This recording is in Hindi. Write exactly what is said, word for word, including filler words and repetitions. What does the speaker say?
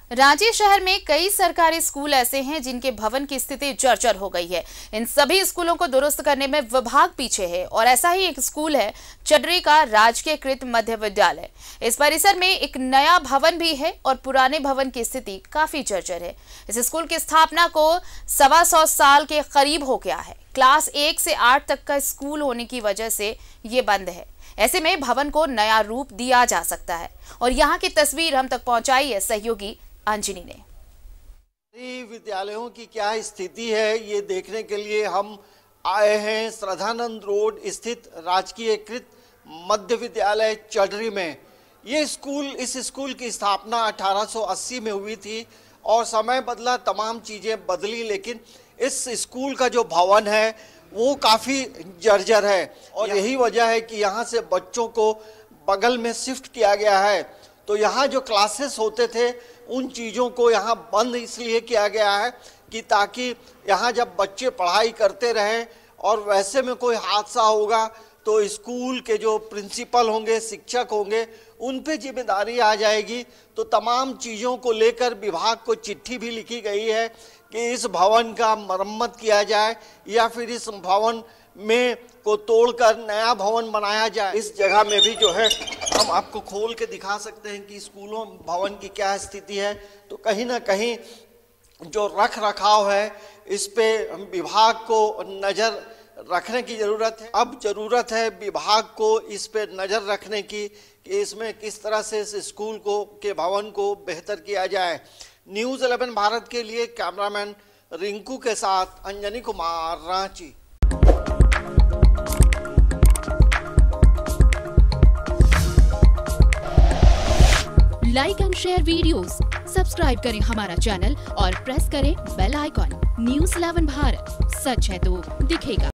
रांची शहर में कई सरकारी स्कूल ऐसे हैं जिनके भवन की स्थिति जर्जर हो गई है। इन सभी स्कूलों को दुरुस्त करने में विभाग पीछे है और ऐसा ही एक स्कूल है चडरी का राजकीयकृत मध्य विद्यालय। इस परिसर में एक नया भवन भी है और पुराने भवन की स्थिति काफी जर्जर है। इस स्कूल की स्थापना को सवा सौ साल के करीब हो गया है। क्लास एक से आठ तक का स्कूल होने की वजह से ये बंद है। ऐसे में भवन को नया रूप दिया जा सकता है और यहाँ की तस्वीर हम तक पहुंचाई है सहयोगी अंजनी ने। विद्यालयों की क्या स्थिति है ये देखने के लिए हम आए हैं श्रद्धानंद रोड स्थित राजकीयकृत मध्य विद्यालय चडरी में। ये स्कूल इस स्कूल की स्थापना अठारह सौ अस्सी में हुई थी और समय बदला, तमाम चीज़ें बदली, लेकिन इस स्कूल का जो भवन है वो काफ़ी जर्जर है और यही वजह है कि यहाँ से बच्चों को बगल में शिफ्ट किया गया है। तो यहाँ जो क्लासेस होते थे उन चीज़ों को यहाँ बंद इसलिए किया गया है कि ताकि यहाँ जब बच्चे पढ़ाई करते रहें और वैसे में कोई हादसा होगा तो स्कूल के जो प्रिंसिपल होंगे, शिक्षक होंगे, उन पे जिम्मेदारी आ जाएगी। तो तमाम चीज़ों को लेकर विभाग को चिट्ठी भी लिखी गई है कि इस भवन का मरम्मत किया जाए या फिर इस भवन में को तोड़कर नया भवन बनाया जाए। इस जगह में भी जो है हम आपको खोल के दिखा सकते हैं कि स्कूलों भवन की क्या स्थिति है। तो कहीं ना कहीं जो रख रखाव है इस पे विभाग को नज़र रखने की ज़रूरत है। अब ज़रूरत है विभाग को इस पे नज़र रखने की कि इसमें किस तरह से इस स्कूल को के भवन को बेहतर किया जाए। न्यूज़ इलेवन भारत के लिए कैमरामैन रिंकू के साथ Anjani Kumar, Ranchi. Like and share videos, subscribe करें हमारा चैनल और प्रेस करें bell icon. News eleven Bharat, सच है तो दिखेगा।